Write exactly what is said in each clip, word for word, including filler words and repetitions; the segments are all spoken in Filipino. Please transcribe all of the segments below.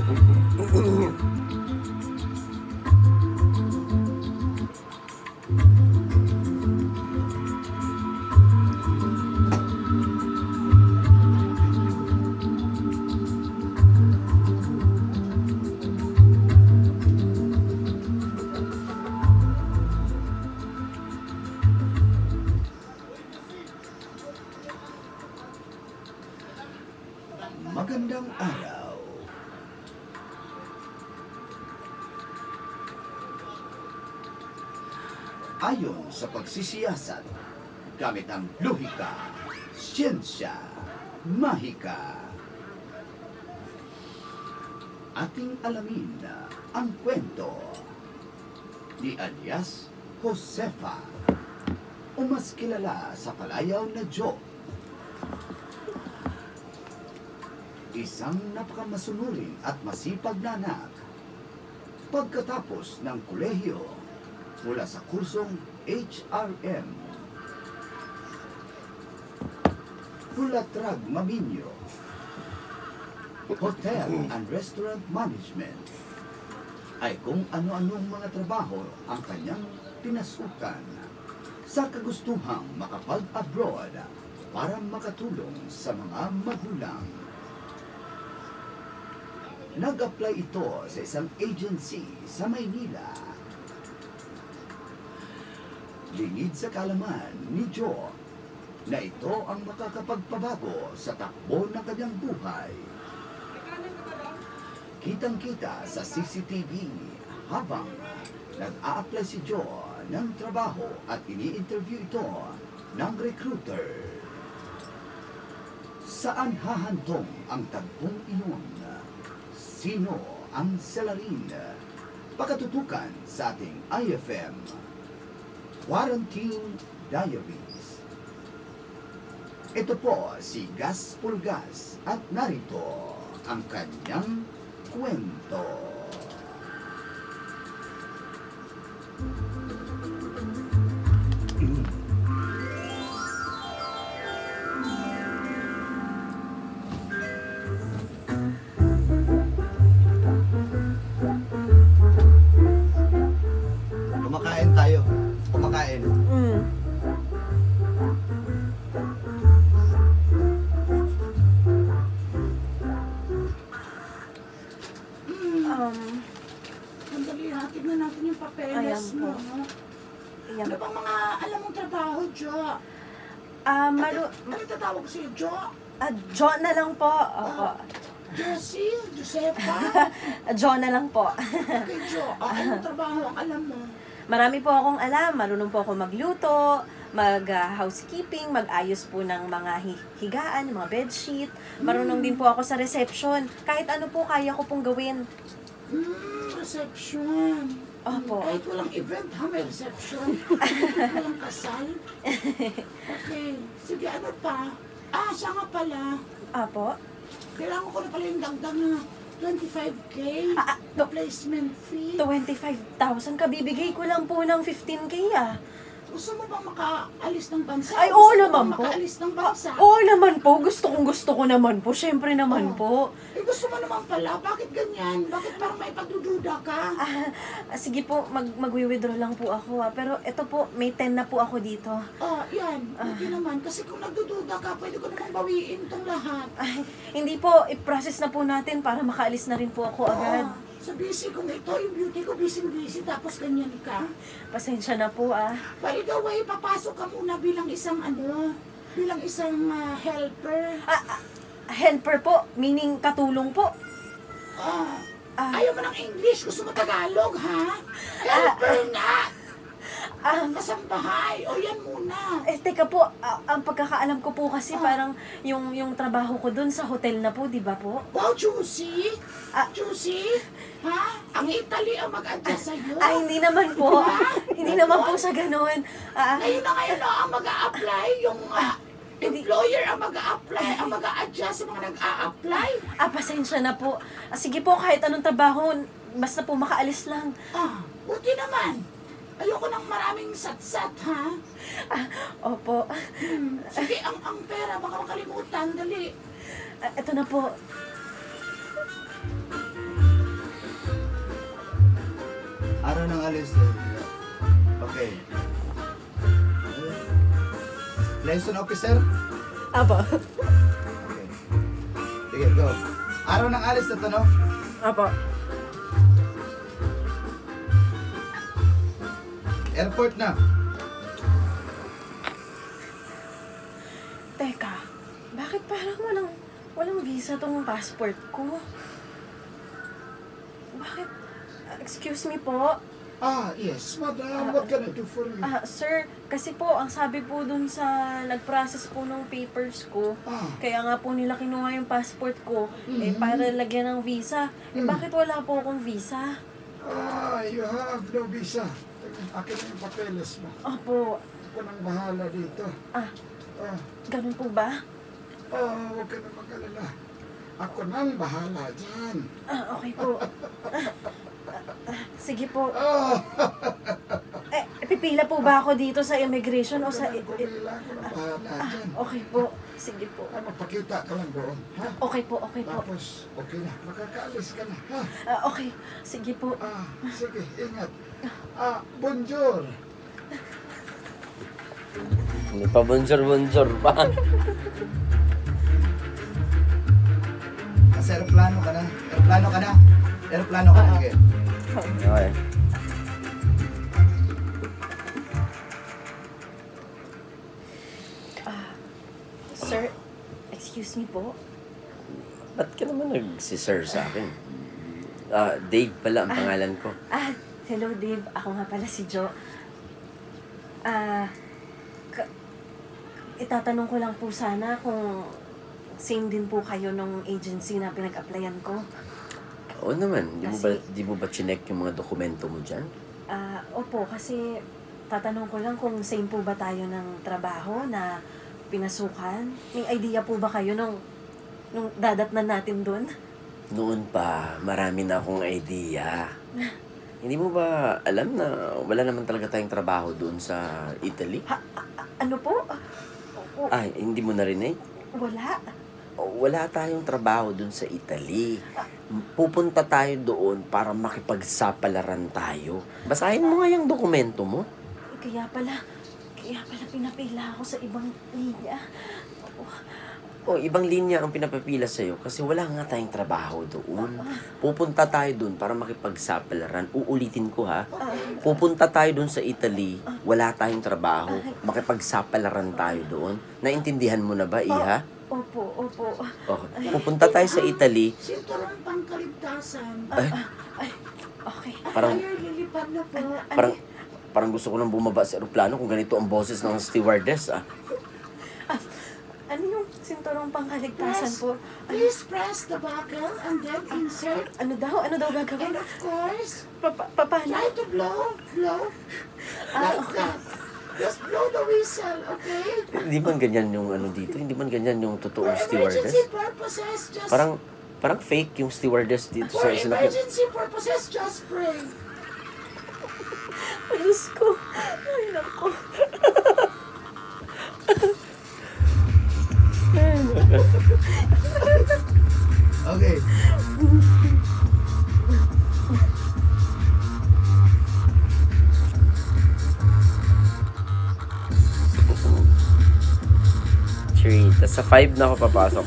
Magandang araw. Ayon sa pagsisiyasat, gamit ang lohika, siyensya, mahika, ating alamin ang kwento ni alias Josefa, o mas kilala sa palayaw na Joe. Isang napakamasunurin at masipag na anak. Pagkatapos ng kolehiyo mula sa kursong H R M, Hulatrag Maminyo, Hotel and Restaurant Management, ay kung ano-anong mga trabaho ang kanyang pinasukan sa kagustuhang makapag-abroad para makatulong sa mga magulang. Nag-apply ito sa isang agency sa Maynila. Lingid sa kalaman ni Joe na ito ang makakapagpabago sa takbo ng kanyang buhay. Kitang-kita sa C C T V habang nag-a-apply si Joe ng trabaho at ini-interview ito ng recruiter. Saan hahantong ang tagpong iyon? Sino ang salarin? Pakatutukan sa ating I F M Quarantine Diaries. Ito po si Gas Pulgas at narito ang kanyang kwento. Kumakain tayo. Kumakain. Mm. Um, Sandali ha, tignan natin yung papeles Ayan po. mo. Ayan. Ano bang mga alam mong trabaho, Jo? ah, maru... Ano, ano tatawag ko sa'yo, Jo? Ah, Jo na lang po. Opo. Jessie? Josefa? Jo na lang po. Okay, Jo. Ah, anong trabaho ang alam mo? Marami po akong alam. Marunong po ako magluto, mag-housekeeping, mag-ayos po ng mga hi- higaan, mga bedsheet. Marunong din po ako sa reception. Kahit ano po, kaya ko pong gawin. Hmm, reception. Opo. Kahit walang event, ha? May reception. Kahit walang kasal. Okay. Sige, ano pa? Ah, siya nga pala. Opo. Kailangan ko na pala yung dagdag na twenty-five K Ah, ah, replacement fee. twenty-five thousand. Kabibigay ko lang po ng fifteen K ah. Gusto mo bang makaalis ng bansa? Ay, Gusto oo mo naman bang po. makaalis ng bansa? Oo naman po. Gusto kong gusto ko naman po. Siyempre naman Oh. po. Eh, gusto mo naman pala. Bakit ganyan? Bakit parang may pagdududa ka? Ah, sige po, mag mag-withdraw lang po ako ah. Pero ito po, may ten na po ako dito. Oh, yan. Hindi naman. Kasi kung nagdududa ka, pwede ko namang bawiin tong lahat. Ay, hindi po, i-process na po natin para makaalis na rin po ako agad. Oo. Sa busy kong ito, yung beauty ko busy-busy, tapos ganyan ka. Pasensya na po ah. By the way, papasok ka muna bilang isang ano, bilang isang ah, helper. Ah, ah, helper po, meaning katulong po. Ah, Ah, ayaw mo ng English, gusto mo Tagalog, ha? Helper nga! ah, Kasambahay, o yan muna. eh, teka po, ah, ang pagkakaalam ko po kasi Ah. parang yung yung trabaho ko dun sa hotel na po, di ba po? Wow, juicy! Ah. Juicy? Ha? Ang Italy ang mag-adjust sa'yo? Ay, hindi naman po. Ha? Hindi naman po sa ganun. Ah, Ngayon na ngayon na ang mag-a-apply, yung ah, employer ang mag-a-apply, ang mag-a-adjust sa mga nag-a-apply. ah, pasensya na po. Ah, sige po, kahit anong trabaho, basta po makaalis lang. Ah, buti naman. Ayoko ng maraming satsat, ha? Ah, opo. Hmm. Sige, ang, ang pera, baka makalimutan. Dali. Ah, ito na po. Araw ng alis. eh, Okay. Liaison officer? Apo. Okay. Sige, go. Araw ng alis na to, no? Apo. Airport na. Teka, bakit parang walang, walang visa tong passport ko? Bakit? Ah, excuse me po. Ah, yes, madam. What can I do for you? Ah, sir, kasi po, ang sabi po dun sa nag-process po ng papers ko, Ah, kaya nga po nila kinuha yung passport ko, eh, Mhm. para lagyan ng visa. Eh, Mm. bakit wala po akong visa? ah, you have no visa. Akin na yung papeles mo. Opo. Ako nang bahala dito. Ah, Ah, ganun po ba? ah, huwag ka na mag-alala. Ako nang bahala dyan. Ah, okay po. Ah, ah, sige po. Ah, Eh, pipila po ba ako dito sa immigration o huwag sa... ka nang kumila. Ako nang bahala Ah, dyan. okay po. Sige po. Ah, magpakita ka lang doon. Ha? Okay po, okay po. Tapos, okay na. Makakaalis ka na. Ha? Ah, okay. Sige po. Ah, sige, ingat. Ah, bonjour. Hindi pa bonjour-bonjour pa. Kasi aeroplano ka na. Aeroplano ka na. Aeroplano ka na. Sige. Okay. Ah, sir, excuse me po. Ba't ka naman nag-si-sir sa akin? Ah, Dave pala ang pangalan ko. Ah, hello Dave. Ako nga pala si Jo. Ah, ka- itatanong ko lang po sana kung same din po kayo nung agency na pinag-applyan ko. Oo naman. Di mo ba, Kasi- di mo ba chinek yung mga dokumento mo dyan? Ah, opo, kasi tatanong ko lang kung same po ba tayo ng trabaho na pinasukan. May idea po ba kayo nung, nung dadatnan natin doon? Noon pa, marami na akong idea. Hindi mo ba alam na wala naman talaga tayong trabaho doon sa Italy? Ha, a- a- ano po? Ah, o- Ay, hindi mo narinig? wala. Wala tayong trabaho doon sa Italy. Pupunta tayo doon para makipagsapalaran tayo. Basahin mo nga yung dokumento mo. Kaya pala, kaya pala pinapila ako sa ibang linya. O, ibang linya ang pinapapila sa'yo kasi wala nga tayong trabaho doon. Pupunta tayo doon para makipagsapalaran. Uulitin ko ha. Pupunta tayo doon sa Italy, wala tayong trabaho. Makipagsapalaran tayo doon. Naintindihan mo na ba, Iha? Opo, opo. Okay. Pupunta tayo sa Italy. Sinturong pangkaligtasan. Ay, Ay, okay. parang, Ayaw, lilipad na po. parang, parang gusto ko nang bumaba sa eroplano kung ganito ang boses ng stewardess ah. Ano yung sinturong pangkaligtasan Press, po? please press the buckle and then insert. Ano daw? Ano daw gagawin? And of course, Pa, pa, pa, paano? try to blow, blow. Ah, Like okay. that. Just blow the whistle, okay? Hindi man ganyan yung ano dito, hindi man ganyan yung For totoong stewardess. emergency purposes, just... Parang, parang fake yung stewardess dito For sa sinakit. emergency purposes, just pray. Ay, Diyos ko. Ay, naku. Okay. Three. Tapos sa five na ako papasok.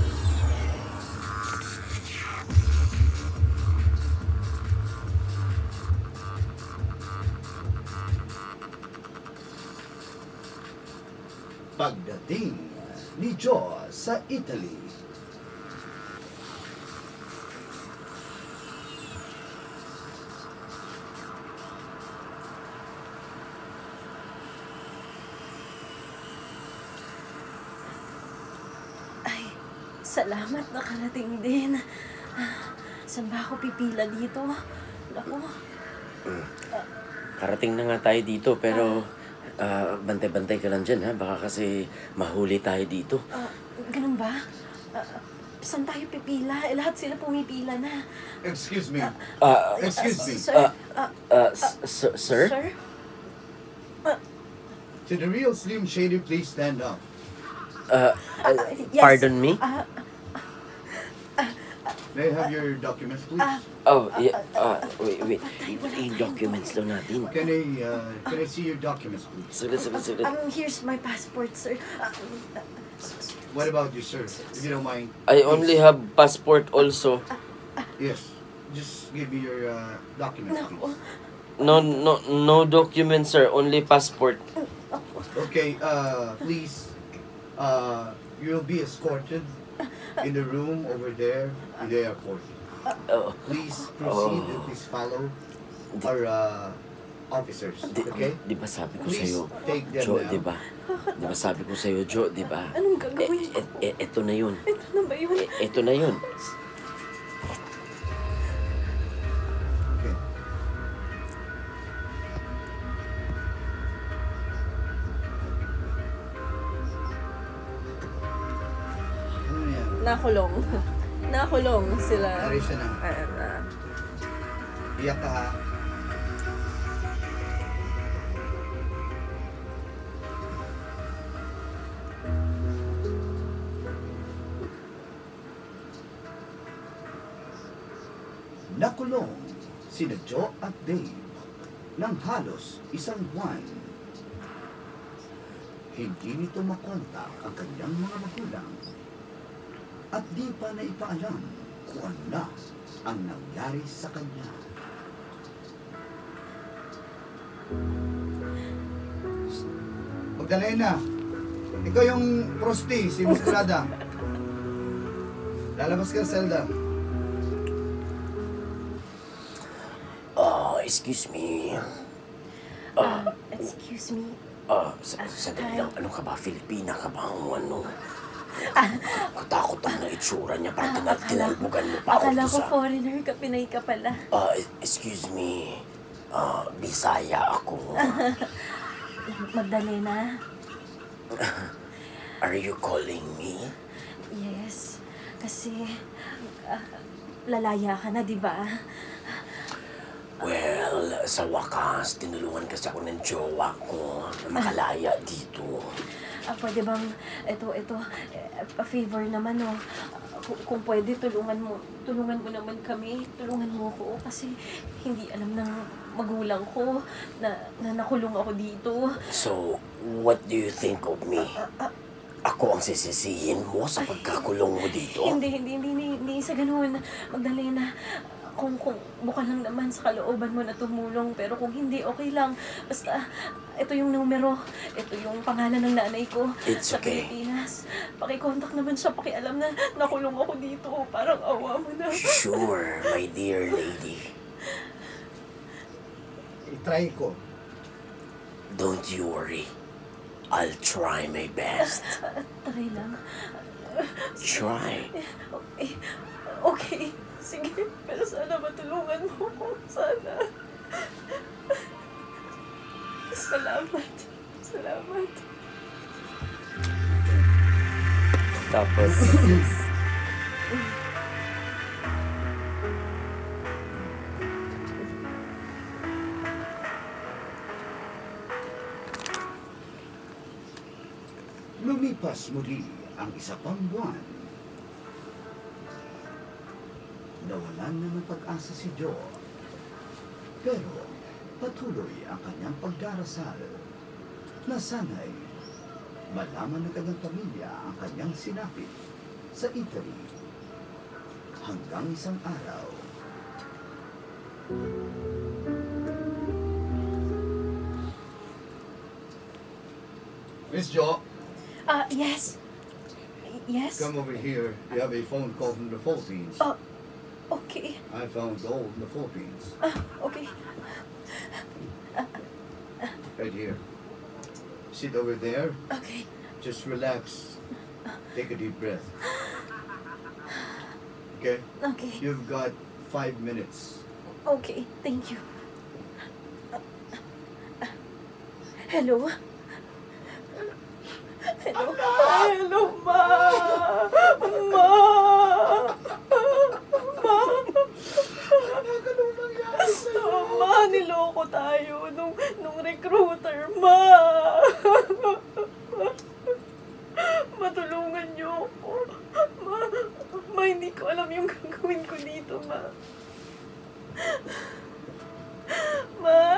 Pagdating ni Joe sa Italy. Ay, salamat nakarating din. Ah, Saan ba ako pipila dito? Naku. Karating na nga tayo dito, pero ah, bantay-bantay ka lang dyan, ha? Baka kasi mahuli tayo dito. Ah, ganun ba? Ah, saan tayo pipila? Eh, lahat sila pumipila na. Excuse me. Ah, Excuse me. Sir? Ah, ah, ah, s- s- sir? Sir? To the real Slim Shady, please stand up. Ah, ah, Ah, yes. pardon me? Ah, May I have your documents, please? Ah. Oh, yeah. Ah, wait, wait. Yung documents daw natin. Can I, uh, can I see your documents, please? Saglit, saglit, saglit. Um, here's my passport, sir. Ah, ah, What about you, sir? If you don't mind. I only have passport also. Yes. Just give me your uh, documents, Naku. please. No, no, no documents, sir. Only passport. Okay, uh, please, uh, you'll be escorted in the room over there in the airport. Oh, Please proceed Oh. and please follow our uh, officers, di, okay? di ba sabi ko Please sa'yo, take them Jo, now. di ba? Di ba sabi ko sa'yo, Jo, di ba? Anong Eh, gagawin ko? eh, eh, eto na yun. Ito na ba yun? Eh, eto na yun. Okay. Ano yan? Nakulong. Nakulong sila. Nari siya na. Ah, ah. Iyak ka ha. Nakulong sina Joe at Dave ng halos isang buwan. Hindi nito makontak ang kanyang mga magulang at di pa na ipaalam kung ano na ang nangyari sa kanya. Magdalena, ikaw yung prosti, si Miss Curada. Lalabas ka, Zelda. Oh, excuse me. Ah, excuse me. Ah, sa sandali lang. Ano ka ba? Filipina ka ba? Ang ano? Katakot ang na itsura niya. Parang tinal tinalbugan mo pa ako Akala to ko sa... foreigner ka, Pinay ka pala. Ah, excuse me. Ah, Bisaya ako. Magdalena? Are you calling me? Yes. Kasi, ah, lalaya ka na, di ba? Well, sa wakas, tinulungan kasi ako ng jowa ko na makalaya dito. Ah, pwede bang, ito, ito, eh, a favor naman, oh. Kung, kung pwede, tulungan mo, tulungan mo naman kami, tulungan mo ko, kasi hindi alam ng magulang ko na, na nakulong ako dito. So, what do you think of me? Ako ang sisisihin mo sa pagkakulong mo dito? Hindi, hindi, hindi, hindi, hindi sa ganun. Magdalena, kung, kung buka lang naman sa kalooban mo na tumulong, pero kung hindi, okay lang. Basta, ito yung numero, ito yung pangalan ng nanay ko It's sa okay. Pilipinas. Pakikontak naman siya, pakialam na nakulong ako dito. Parang awa mo na. Sure, my dear lady. I-try ko. Don't you worry. I'll try my best. Try lang. Try. Okay. Okay. Sige. Pero sana matulungan mo ko. Sana. Salamat. Salamat. Tapos, Lumipas muli ang isa pang buwan. Nawalan na ng pag-asa si Joe. Pero patuloy ang kanyang pagdarasal na sana'y malaman ng kanyang pamilya ang kanyang sinapit sa Italy hanggang isang araw. Miss Joe, Ah, yes. Yes? come over here. You have a phone call from the Philippines. Oh, okay. I found gold in the Philippines. Ah, okay. Right here. Sit over there. Okay. Just relax. Take a deep breath. Okay? Okay. You've got five minutes. Okay. Thank you. Hello? Hello? Hello, Ma! Ma! Ma! Ma, niloko tayo nung, nung recruiter, Ma! Matulungan niyo ako. Ma, Ma, hindi ko alam yung gagawin ko dito, Ma. Ma.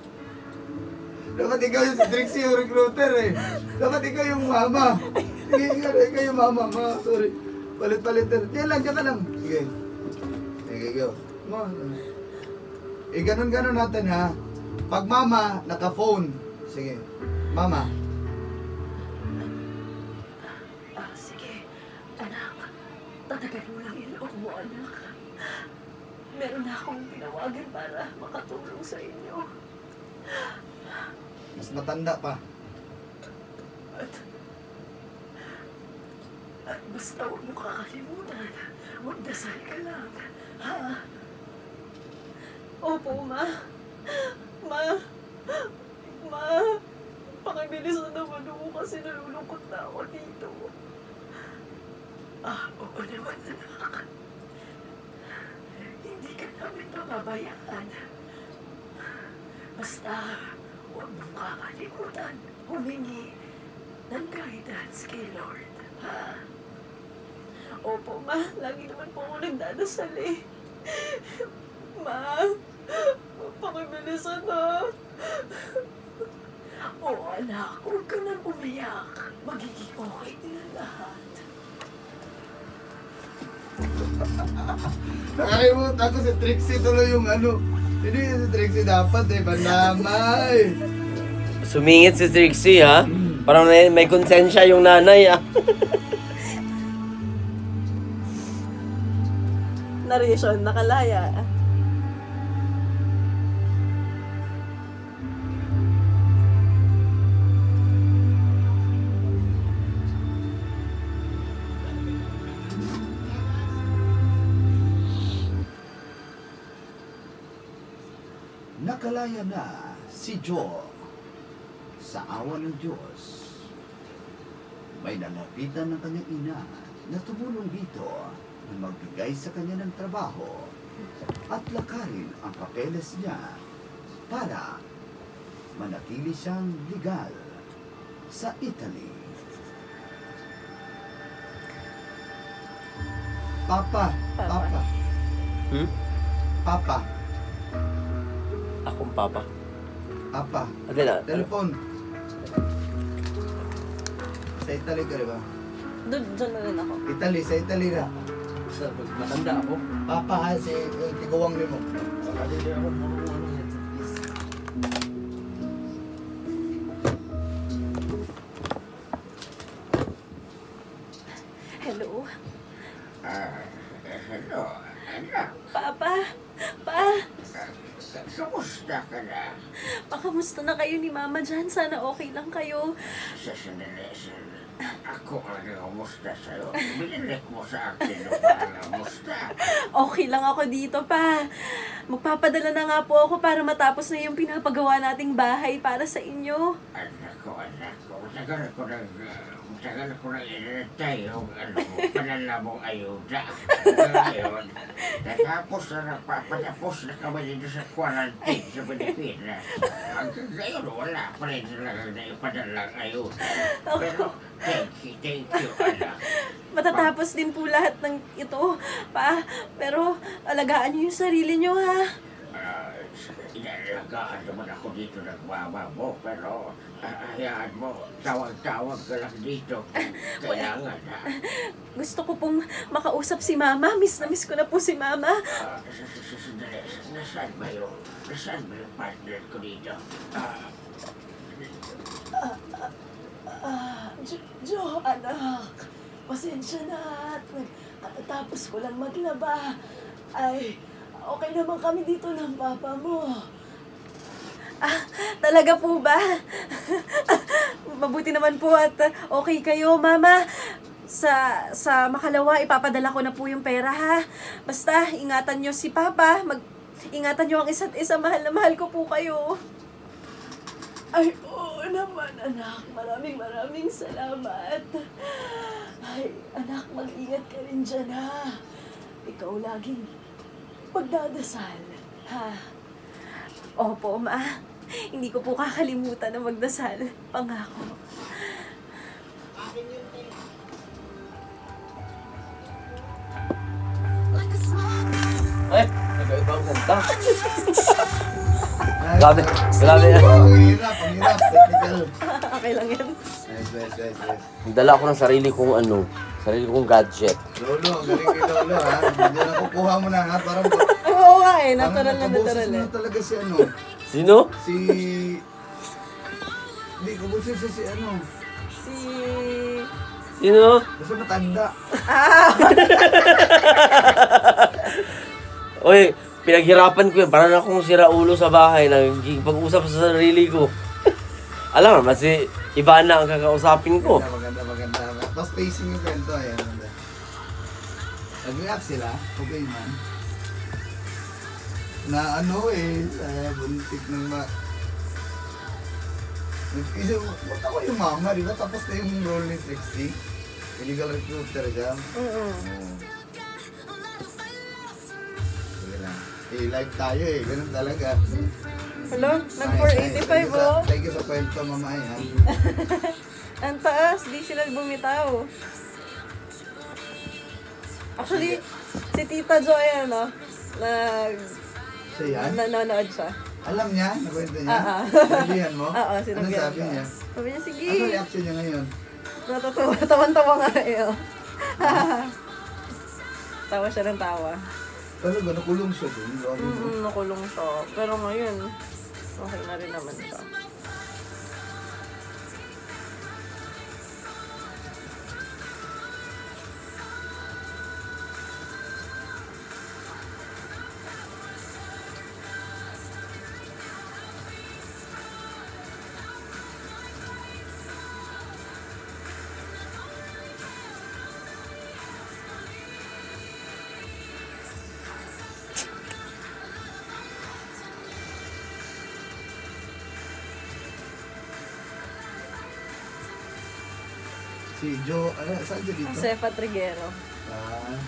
Dapat ikaw yung si Trixie yung recruiter eh. Dapat ikaw yung mama. Sige, ikaw, ikaw yung mama. Ma, sorry. Palit-palit. Diyan lang, diyan ka lang. Sige. Sige, ikaw. Ma. Eh, ganun-ganun natin ha. Pag mama, naka-phone. Sige. Mama. Ah, sige. Anak, tatagal mo lang yung loob mo, anak. Meron na akong tinawagan para makatulong sa inyo. Mas matanda pa. At, at basta huwag mo kakalimutan. Magdasal ka lang. Ha? Opo, Ma. Ma. Ma. Pakibilisan naman ako kasi nalulungkot na ako dito. Ah, oo naman, anak. Hindi ka namin pababayaan. Basta, huwag mong kakalimutan humingi ng guidance kay Lord. Ha? Opo, Ma. Lagi naman po ako nagdadasal eh. Ma, pakibilisan na. Oo, anak. Huwag ka nang umiyak. Magiging okay din ang lahat. Nakalimutan ko si Trixie tuloy yung ano. Hindi si Trixie dapat eh. Bandamay. Sumingit si Trixie, ha? Parang may, may konsensya yung nanay, ah. Narration, nakalaya. Nakalaya na si Joe. Sa awa ng Diyos, may nalapitan ng kanyang ina na tumulong dito na magbigay sa kanya ng trabaho at lakarin ang papeles niya para manatili siyang legal sa Italy. Papa, Papa. Papa, Hmm? Papa, Akong papa. Papa, Ate na. telepon. Sa Italy ka ba? Doon, doon na rin ako. Italy, sa Italy na. Matanda ako. Papa ha, si uh, Tigawang rin mo. Hindi ako marunong yan sa please. Hello? Ah, hello, anak. Papa? Pa? Kamusta ka na? Pakamusta na kayo ni Mama dyan? Sana okay lang kayo. Sa sandali, sandali. Ako ang nangamusta sa'yo. Binilik mo sa akin yung pangamusta. Okay lang ako dito, pa. Magpapadala na nga po ako para matapos na yung pinapagawa nating bahay para sa inyo. Anak ko, anak ko. Matagal ko nang... Matagal ko nang inatay yung ano, panala mong ayuda. Ngayon, natapos na nagpapatapos na kami dito sa quarantine sa Pilipinas. Hanggang ngayon, wala pa rin talagang naipadalang ayuda. Pero, thank you, thank you, anak. Matatapos din po lahat ng ito, pa. Pero alagaan niyo yung sarili niyo, ha? Uh, inalagaan naman ako dito ng mama mo, pero uh, hayaan mo, tawag-tawag ka lang dito. Kailangan, ha? Gusto ko pong makausap si Mama. Miss na miss ko na po si Mama. Uh, sandali, nasaan ba yung, nasaan ba yung partner ko dito? Uh, Ah, Jo, Jo, anak. Pasensya na at katatapos ko lang maglaba. Ay, okay naman kami dito ng papa mo. Ah, talaga po ba? Mabuti naman po at okay kayo, Mama. Sa sa makalawa, ipapadala ko na po yung pera, ha? Basta, ingatan nyo si Papa. Mag, ingatan nyo ang isa't isa. Mahal na mahal ko po kayo. Ay, oo naman, anak. Maraming maraming salamat. Ay, anak, mag-ingat ka rin dyan, ha? Ikaw laging magdadasal, ha? Opo, Ma. Hindi ko po kakalimutan na magdasal. Pangako. Ganda. Grabe, grabe. Ang hirap, ang hirap. Technical. Okay lang yan. Nice, nice, nice, nice. Dala ako ng sarili kong ano, sarili kong gadget. Lolo, galing kay Lolo ha. Hindi na kukuha mo na ha. Parang, Oo nga eh, parang natural na nakaboses natural mo eh. na talaga si ano. Sino? Si... Hindi, kabusin siya si ano. Si... Sino? Basta matanda. Oy, pinaghirapan ko yun. Parang akong siraulo sa bahay. Nagpag-usap sa sarili ko. Alam mo, mas si Ivana ang kakausapin ko. Maganda, maganda, maganda. Tapos pacing yung kwento. Ayan, maganda. Nag-react sila. Okay man. Na ano eh, uh, buntik ng ma... Nag-isip, ba't ako yung mama, di ba? Tapos na yung role ni Trixie. Illegal recruiter siya. Mm-mm. Oo. Sige lang. Eh, live tayo eh. Ganun talaga. Hello? Nag four eighty-five oh. Thank you sa kwento, mamay ha. Ang taas, di sila bumitaw. Actually, si Tita Joy, ano, nag... Siya yan? nanonood siya. Alam niya? Nakwento niya? Ah, ah. Sinabihan mo? Oo, Ano sinabihan sabi ko. niya? Sabi niya, sige. Ano reaction niya ngayon? Natutuwa, tawan-tawa nga eh. oh. Tawa siya ng tawa. Talaga, nakulong siya dun. Grabe mo. Mm-mm, nakulong siya. Pero ngayon, okay na rin naman siya. Si Joe, ano, saan siya dito? Josefa Triguero. Ah.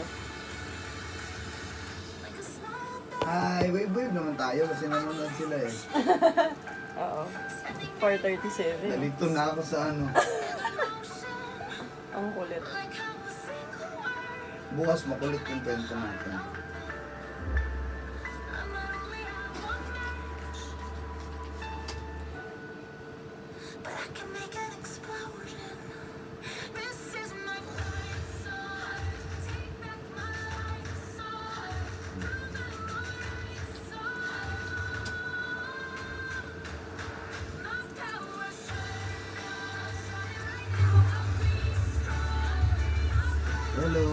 Hi, wave-wave naman tayo kasi nanonood sila eh. Oo. four thirty-seven. Nalito na ako sa ano. Ang kulit. Bukas makulit yung kwento natin. Hello.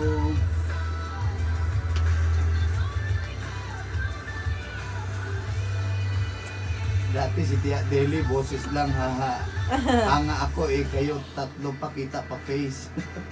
Dati si Tia Deli, boses lang, haha. Anga ako eh, kayo tatlo pa kita pa face.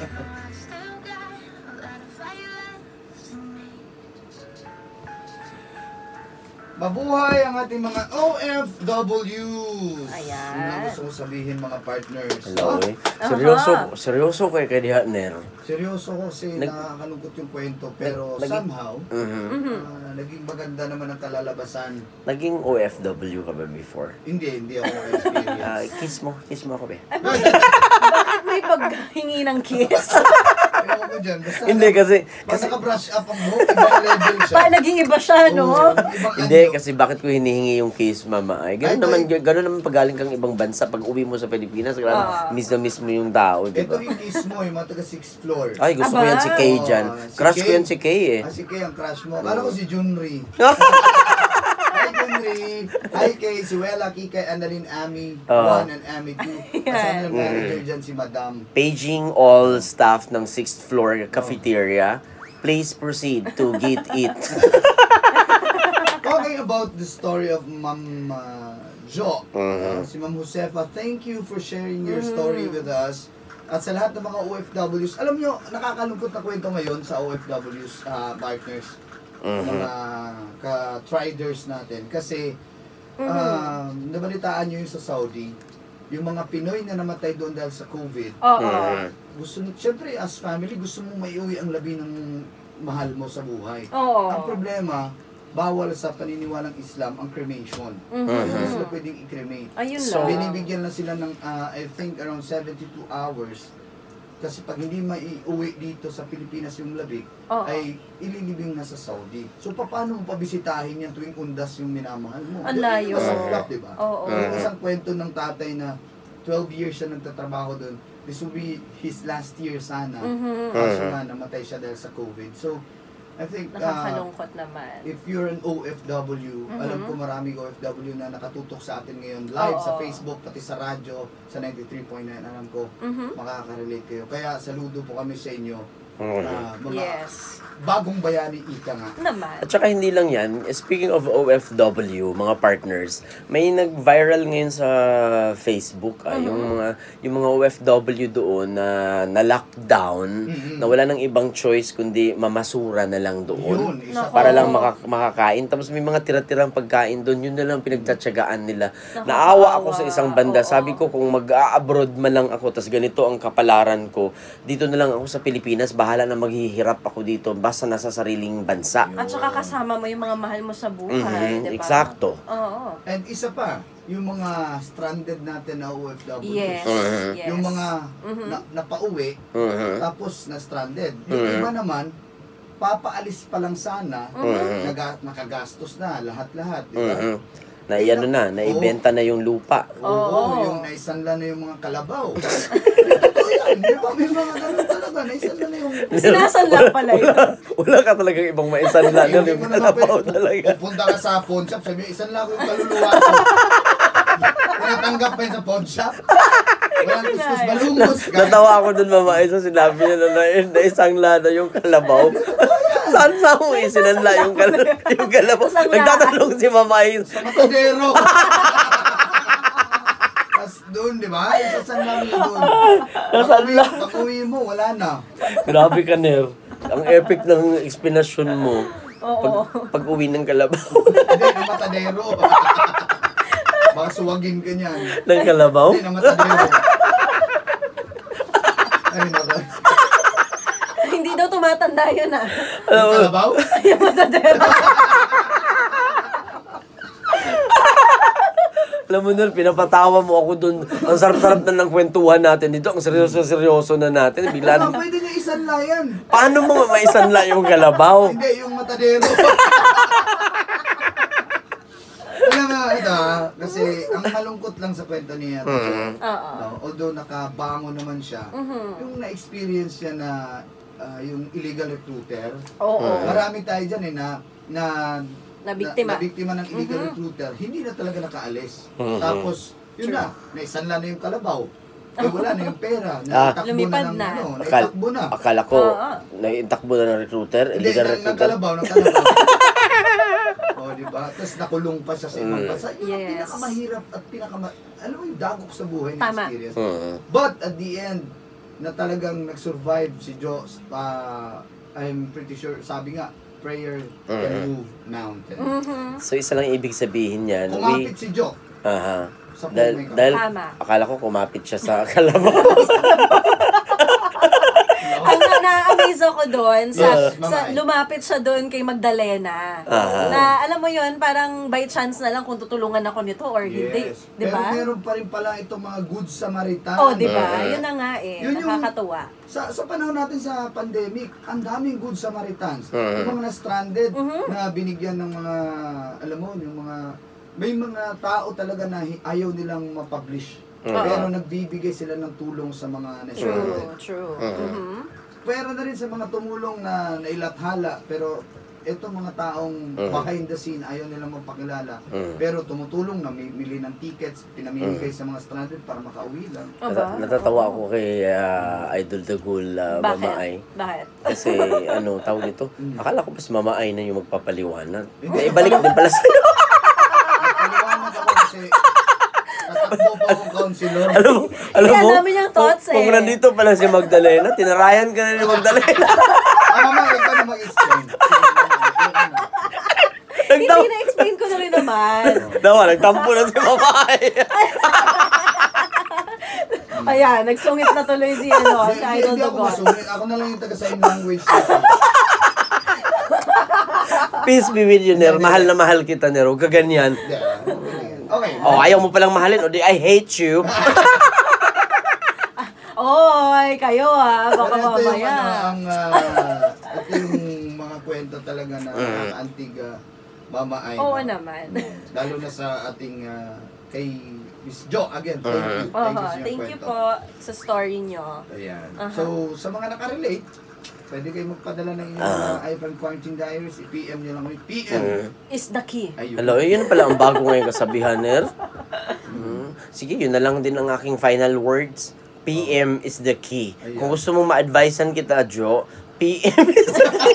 Mabuhay ang ating mga O F Ws! Ayan. Ano gusto ko sabihin mga partners? Hello, Ah, eh. Seryoso, seryoso kay kay diha ner. seryoso ko kasi Nag- nakakalungkot yung kwento pero Nag- somehow Mhm. ah, naging maganda naman ang kalalabasan. Naging O F W ka ba before? Hindi, hindi ako Ah, experience. kiss mo, kiss mo ako be. Bakit may paghingi ng kiss? Ayaw ko dyan. Basta Hindi kasi pag kasi naka-brush up ang buhok, ibang level siya. Pa, naging iba siya, no? Oo, ibang hindi anyo. kasi bakit ko hinihingi yung kiss mama? Ay Ay, ganoon naman ito ganoon naman pag galing kang ibang bansa pag uwi mo sa Pilipinas, grabe, Ah. miss na miss mo yung tao, di Ito ba? yung kiss mo, yung mga taga sixth floor. Ay, gusto ko Aba. yan si Kay dyan. Oo, si Crush ko Kay. yan si Kay eh. Ah, si Kay ang crush mo. Akala ko si Junri. Hi Junri! Hi Kay, si Wela, Kikay, Annalyn, Ami Oo. one and Ami two. Kasama ng manager dyan si Madam. Paging all staff ng sixth floor cafeteria. Please proceed to gate it. Talking about the story of Ma'am uh, Jo, Mhm. uh, si Ma'am Josefa, thank you for sharing your story with us. At sa lahat ng mga O F Ws, alam nyo, nakakalungkot na kwento ngayon sa O F Ws uh, partners, Mhm. mga ka-triders natin. Kasi, um, nabalitaan nyo yung sa Saudi, yung mga Pinoy na namatay doon dahil sa COVID, Oo. Mhm. gusto, syempre as family, gusto mong maiuwi ang labi ng mahal mo sa buhay. Oo. Ang problema, bawal sa paniniwalang Islam ang cremation. Mhm. Hindi sila pwedeng i-cremate. Ayun So, lang. Binibigyan na sila ng, uh, I think, around seventy-two hours kasi pag hindi maiuwi dito sa Pilipinas yung labik, Oo. ay ililibing na sa Saudi. So, paano mo pabisitahin yan tuwing undas yung minamahal mo? Ang Yun layo. yung masaklap, di ba? Oo. Yung isang kwento ng tatay na twelve years siya nagtatrabaho doon. This will be his last year sana. Mhm. Kaso nga, namatay siya dahil sa COVID. So, I think, uh, Nakakalungkot naman. if you're an O F W, Mhm. alam ko maraming O F W na nakatutok sa atin ngayon live sa Oo. Facebook, pati sa radyo, sa ninety-three point nine, alam ko, Mhm. makaka-relate kayo. Kaya saludo po kami sa inyo, Okay. na mga Yes. bagong bayani ika nga. Naman. At saka hindi lang yan, speaking of O F W, mga partners, may nag-viral ngayon sa Facebook, ah, Mhm. yung mga yung mga O F W doon na na-lockdown, Mhm. na wala nang ibang choice kundi mamasura na lang doon. Yun, isa Nako. Para pa. lang maka- makakain. Tapos may mga tira-tirang pagkain doon, yun na lang pinagtsatsagaan nila. Nakakaawa. Naawa ako sa isang banda. Oo. Sabi ko, kung mag-a-abroad man lang ako, tas ganito ang kapalaran ko, dito na lang ako sa Pilipinas, bahala na maghihirap ako dito, basta nasa sariling bansa. At saka kasama mo yung mga mahal mo sa buhay, Mhm, di ba? eksakto. Oo. And isa pa, yung mga stranded natin na O F W. Yes. Mhm. Yes. Yung mga Mhm. na, napauwi, Mhm. tapos na stranded. Yung Mhm. iba naman, papaalis pa lang sana, Mhm. naga, nakagastos na lahat-lahat, di ba? Mhm. Na iano na, naibenta na yung lupa. Oo, Oo. yung naisanla na yung mga kalabaw. Totoo yan, di ba? May mga ganun talaga, naisanla na yung... Sinasanla pala yun. Wala, wala ka talagang ibang maisanla Hindi nun, mo yung naman kalabaw pwede- talaga. Pupunta ka sa pawn shop, sabi mo, isanla ko yung kaluluwa ko. Tinatanggap pa yun sa pawn shop. Walang kuskus balungos. Natawa ako dun, Mama Isa, sinabi niya na, na, na isang lana yung kalabaw. Saan sa mo isinanla yung, kal yung kalabaw? Isang la- Nagtatanong si Mama Isa. Sa matadero. Tapos doon, di ba? Isasanla mo yun doon. Nasanla. Pag-uwi- Pag-uwi mo, wala na. Grabe ka, Ner. Ang epic ng explanation mo. Oo. Pag, pag-uwi ng kalabaw. Hindi, na matadero. Baka suwagin ka niyan. ng kalabaw? Hindi, na matadero. Ay, naka. Hindi daw tumatanda yun ah. Yung kalabaw? Yung matadero. Alam mo, Ner, pinapatawa mo ako dun. Ang sarap-sarap na ng kwentuhan natin dito. Ang seryoso-seryoso na natin. Bigla Ano, na, pwede niya isanla yan. paano mo maisanla yung kalabaw? Hindi, yung matadero. Alam mo, ito ah, kasi ang malungkot lang sa kwento niya. Mhm. Oo. Uh, although nakabango naman siya, Mhm. yung na-experience niya na ah, yung illegal recruiter, Oo. marami tayo dyan eh na, na Na biktima. na, na biktima ng illegal Mhm. recruiter, hindi na talaga nakaalis. Mhm. Tapos, yun True. na, naisanla na yung kalabaw. Eh, wala na yung pera. Ah. Naitakbo Lumipad na ng na. ano, Akal, naitakbo na. akala ko, Oo. naitakbo na ng recruiter, Hindi, illegal ng, ng recruiter. kalabaw, ng kalabaw. O, di ba? Tapos nakulong pa siya sa ibang Mm. bansa. Yun ang Yes. pinakamahirap at pinakama... Ano yung dagok sa buhay ng Tama. experience. Mhm. But at the end, na talagang nag-survive si Diyos, uh, I'm pretty sure, sabi nga, prayer can Mhm. move mountain. Mhm. So, isa lang ibig sabihin yan. Kumapit si Diyos Aha. sa Dahil, pumay ka. dahil Tama. akala ko kumapit siya sa kalabaw. Ang na- na-amaze ako doon sa, Yes, sa mamay. lumapit siya doon kay Magdalena. Aha. Na alam mo yon parang by chance na lang kung tutulungan ako nito or hindi. Yes. Di Pero ba? meron pa rin pala itong mga good Samaritan. Oh, di ba? Mhm. Yun na nga eh. Yun yung- Nakakatuwa. Sa, sa panahon natin sa pandemic, ang daming good Samaritans. Mhm. Yung mga na-stranded, Mhm. na binigyan ng mga, alam mo, yung mga, may mga tao talaga na hi- ayaw nilang ma-publish. Mhm. Pero nagbibigay sila ng tulong sa mga na-stranded. True, true. Mhm. Mhm. Pwera na rin sa mga tumulong na nailathala, pero ito mga taong Mhm. behind the scene, ayaw nilang magpakilala. Mhm. Pero tumutulong na may bili ng tickets, pinamimigay sa mga stranded para makauwi lang. Aba? Nat- natatawa ako kay ah, Idol Dagul, uh, Mama Ay. Bakit? Bakit? Kasi ano, tawag nito, Mm. akala ko mas Mama Ay na yung magpapaliwanag. Hindi. Naibalik din pala sa'yo. Paliwanag ako kasi tatakbo pa akong counselor. Alam mo, alam Kaya mo, namin yung thoughts kung, kung eh. nandito pala si Magdalena, tinarayan ka na ni Magdalena. Ah, mama, ikaw na mag-explain. Hindi, Nagtam- na-explain ko na rin naman. Dawa, nagtampo na si Mama Ay. Ayan, nagsungit na tuloy si, ano, Hindi, si hindi, Idol hindi ako Dugon. masulit. Ako na lang yung taga-sign language. dito. Peace be with you, Ner. Mahal na mahal kita, Ner. Huwag ka ganyan. Hindi, ah, okay. Oh, ayaw mo palang mahalin. O di, I hate you. Oy, mag-ingay kayo ha. Baka Pero ito yung, mamaya. ano, ang, ah, ito yung mga kwento talaga na nakakaantig, ah, Mama Ay. Oo no? naman. Lalo na sa ating ah, kay Miss Jo again. Thank you. Oho, Thank you sa iyong thank you kwento. po sa story nyo. Ayan. Aha. So, sa mga nakarelate, pwede kayo magpadala ng inyong Ah. uh, iPhone Quarantine Diaries. I-P M nyo lang. P M. Mm. Is the key. Ayun. Hello, yun pala ang bago ngayong kasabihan, Ner. Mm. Sige, yun na lang din ang aking final words. P M is the key. Ayan. Kung gusto mong ma-advisean kita, Jo, P M is the key.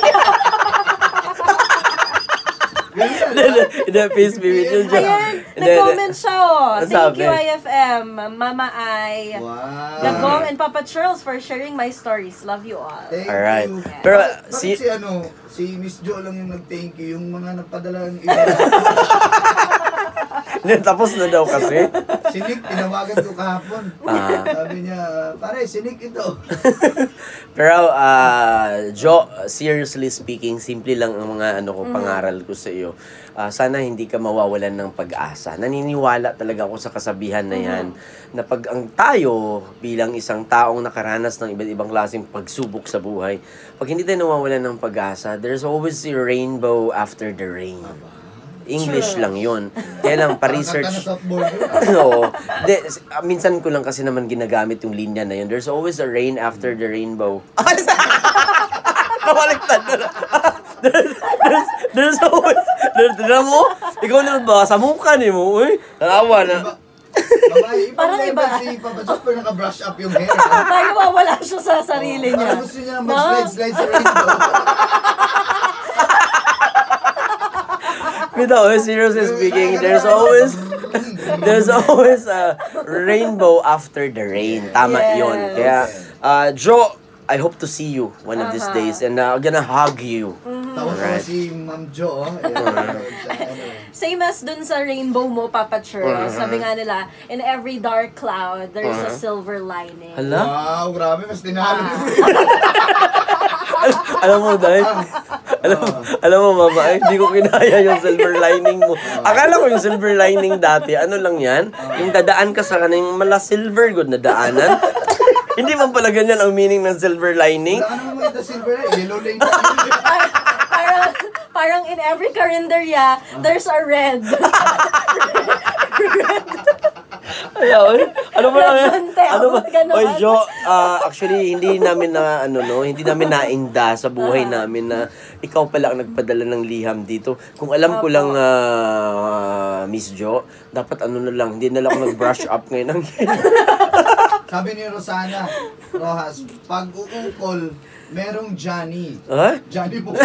Ganyan, Hindi, peace be with you, Jo. Ayan, Hindi, nag-comment siya oh. Ano Thank sabi? you I F M, Mama Ay, Wow. Gagong and Papa Charles for sharing my stories. Love you all. Thank Alright. you. Pero, Bakit si- si ano, si Miss Jo lang yung nag-thank you, yung mga nagpadala ng iba. Hindi, tapos na daw kasi. Si Nick, tinawagan ko kahapon. Ah. Sabi niya, pare, si Nick ito. Pero, ah, Jo, seriously speaking, simple lang ang mga ano ko, pangaral ko sa iyo. Ah, sana hindi ka mawawalan ng pag-asa. Naniniwala talaga ako sa kasabihan na yan, na pag ang tayo bilang isang taong nakaranas ng iba't ibang klaseng pagsubok sa buhay, pag hindi tayo nawawalan ng pag-asa, there's always a rainbow after the rain. English True. lang yun. Kaya lang, Kanta na pa-research. softball. Oo. De, s- ah, minsan ko lang kasi naman ginagamit yung linya na yun. There's always a rain after the rainbow. Kabaliktad na lang. there's, there's, there's always, there's, there's mo, ikaw na ba, sa mukha ni mo, uy, nalawa na. Babae, Parang parang iba. iba. Si Papa Josh, pero naka-brush up yung hair. Tayo mawala siya sa sarili niya. Parang gusto niya mag-slide-slide sa rainbow. Bitaw, eh, seriously speaking, there's always, there's always a rainbow after the rain. Tama Yes. yun. Kaya, uh, Jo, I hope to see you one of these Uh-huh. days and uh, I'm gonna hug you. Tawa-tawa Alright. si Ma'am Jo. oh. Ayan. Ano. Same as dun sa rainbow mo, Papa Charles. Sabi nga nila, in every dark cloud, there's a silver lining. Hala? Wow, grabe. Mas tinalo Ah. mo. Alam mo, dahil, alam, mo, alam mo, mama, eh, hindi ko kinaya yung silver lining mo. Akala ko yung silver lining dati, ano lang yan? Yung dadaan ka sa kaning mala silver good na daanan. Hindi man pala ganyan ang meaning ng silver lining. Ano mo ito silver na? Yellow lane ka. Par- parang, parang in every carinderia, there's a red. Ayaw, eh. Ano ba lang yan? Rebonte, Ano ba? ganon. Oy, Jo, ah, actually, hindi namin na, ano, no, hindi namin nainda sa buhay namin na ikaw pala ang nagpadala ng liham dito. Kung alam ko lang, ah, Miss Jo, dapat ano na lang, hindi na lang ako nag-brush up ngayon ng Sabi ni Rosana Rojas, pag uukol, merong Johnny. Ha? Johnny Bukol.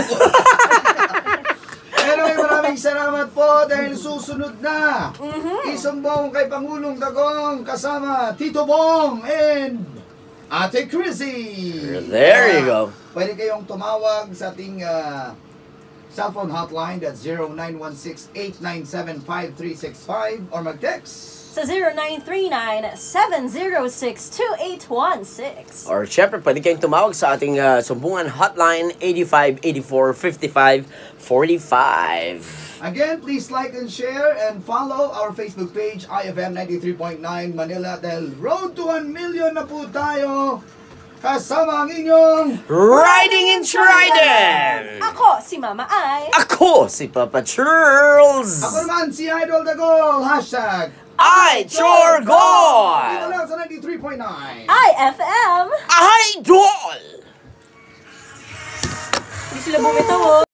Anyway, maraming salamat po dahil susunod na. Isumbong kay Pangulong Dagong kasama Tito Bong and Ate Chrissy. There you go. Pwede kayong tumawag sa ating ah, cellphone hotline, that's zero nine one six, eight nine seven, five three six five or mag-text. Sa zero nine three nine, seven zero six, two eight one six. Or syempre, pwede kayong tumawag sa ating ah, sumbungan hotline eighty-five eighty-four fifty-five forty-five. Again, please like and share and follow our Facebook page, I F M ninety-three point nine Manila, dahil road to one million na po tayo. Kasama ang inyong Riding in Trident! Ako, si Mama Ay. Ako, si Papa Charles! Ako naman si Idol Dagol, hashtag I, Chor Dito God! lang sa ninety-three point nine. I F M. Idol! Hindi sila bumitaw oh.